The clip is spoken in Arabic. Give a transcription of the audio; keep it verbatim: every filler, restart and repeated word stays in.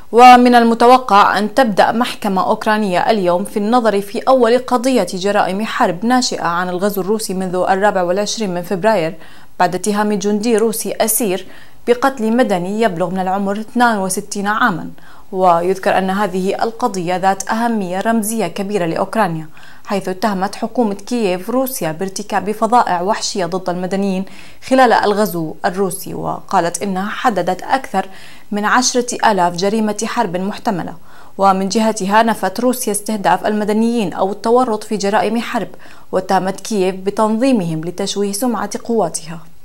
ومن المتوقع أن تبدأ محكمة أوكرانية اليوم في النظر في أول قضية جرائم حرب ناشئة عن الغزو الروسي منذ الرابع والعشرين من فبراير بعد اتهام جندي روسي أسير بقتل مدني يبلغ من العمر اثنين وستين عاما. ويذكر أن هذه القضية ذات أهمية رمزية كبيرة لأوكرانيا، حيث اتهمت حكومة كييف روسيا بارتكاب فظائع وحشية ضد المدنيين خلال الغزو الروسي، وقالت إنها حددت أكثر من عشرة آلاف جريمة حرب محتملة. ومن جهتها نفت روسيا استهداف المدنيين أو التورط في جرائم حرب، واتهمت كييف بتنظيمهم لتشويه سمعة قواتها.